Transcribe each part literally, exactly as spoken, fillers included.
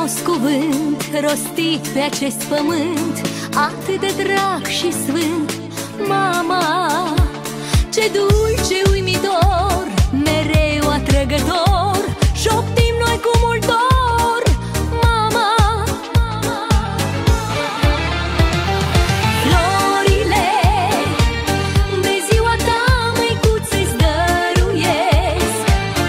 frumos cuvânt rostit pe acest pământ, atât de drag și sfânt. Mama, ce dulce, uimitor, mereu atrăgător, șoptim noi cu mult dor. Mama, florile de ziua ta, măicuțe-ți dăruiesc.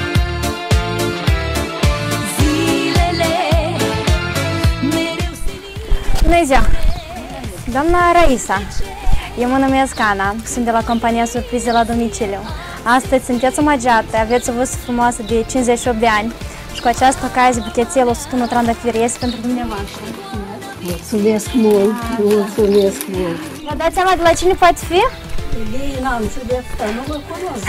Zilele mereu se... Bună ziua! Doamna Raisa, eu mă numesc Ana, sunt de la compania Surprize la domiciliu. Astăzi sunteți omagiate, aveți o vârstă frumoasă de cincizeci și opt de ani și cu această ocazie buchețelul o sută unu trandafiri este pentru dumneavoastră. Mulțumesc mult, mulțumesc mult. Vă dați seama de la cine poate fi? Ei, n-am ce de asta, nu mă cunosc.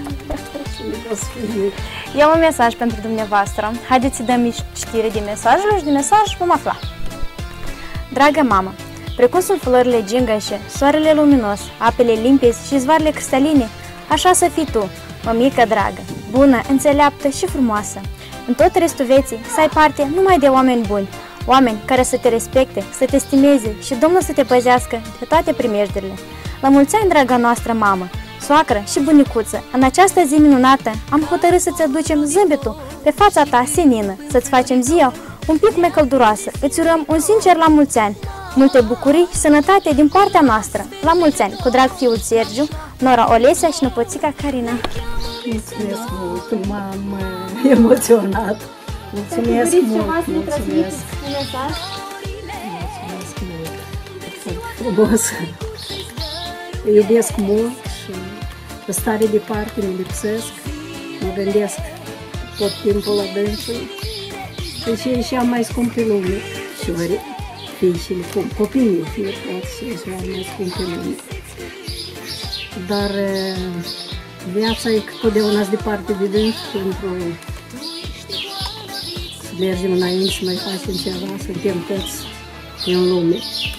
Eu am un mesaj pentru dumneavoastră. Haideți să dăm citire de mesajul și de mesaj vom afla. Dragă mamă, precum sunt florile gingașe, soarele luminos, apele limpezi și zvoarele cristaline, așa să fii tu, mămică dragă, bună, înțeleaptă și frumoasă. În tot restul vieții să ai parte numai de oameni buni, oameni care să te respecte, să te stimeze și Domnul să te păzească de toate primejdurile. La mulți ani, draga noastră mamă, soacră și bunicuță, în această zi minunată am hotărât să-ți aducem zâmbetul pe fața ta senină, să-ți facem ziua un pic mai călduroasă. Îți urăm un sincer la mulți ani, multe bucurii și sănătate din partea noastră. La mulți ani, cu drag fiul Sergiu, nora Olesia și năpoțica Carina. Mulțumesc mult, mamă, emoționat. Mulțumesc mult, mulțumesc. Mulțumesc mult. Foarte frumos. Îi iubesc mult și pe stare departe mi lipsesc. Mă gândesc tot timpul la dânsul. Și e cea mai scump pe lume. Și ori fiicele, copiii fie toți și cea mai scump pe lume. Dar viața e că totdeauna sunt departe de dânsul pentru să mergem înainte, să mai facem ceva, suntem toți în lume.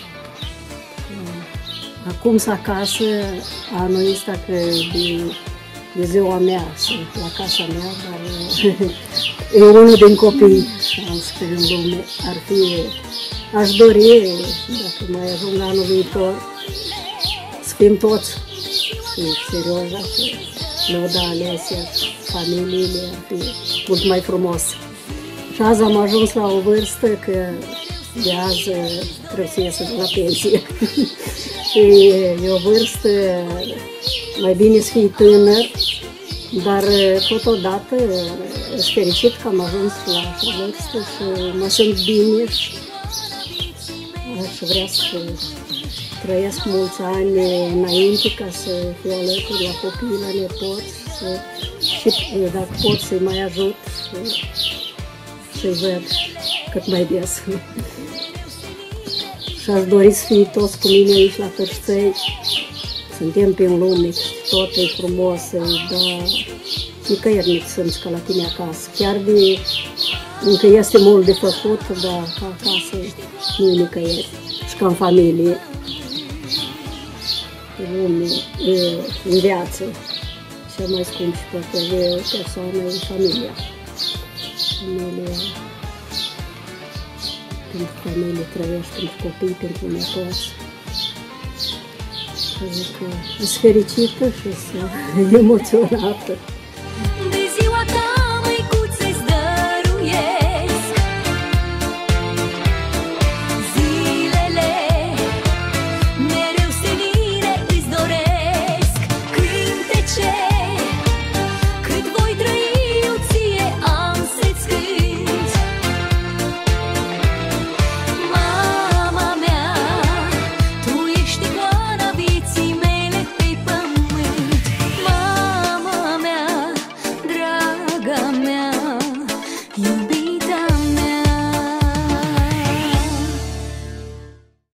Acum să acasă, anul ăsta că de, de ziua mea, sunt la casa mea, dar e unul din copii, am spus, în lume. Ar fi, aș dori, dacă mai ajung anul viitor, să fim toți și serios, dacă Lăuda, Alesia, familiile, ar fi mult mai frumos. Și azi am ajuns la o vârstă că de azi trebuie să ies de la pensie. Și e o vârstă, mai bine să fii tânăr, dar totodată sunt fericit că am ajuns la așa vârstă și mă simt bine și aș vrea să trăiesc mulți ani înainte ca să fiu alături la copii, la nepoți să, și dacă pot să-i mai ajut și să-i văd cât mai des. Și aș dori să fie toți cu mine aici la Cârșțăi. Suntem pe lume, tot e frumos, dar nicăieri nu sunt ca la tine acasă. Chiar de, încă este mult de făcut, dar ca acasă nu e nicăieri. Și ca în familie, pe lume, în viață, cel mai scump și poate avea persoană e familia. Familia. Pentru familie trăiești, pentru copii, pentru nepoți. Și zic că sunt fericită și sunt emoționată.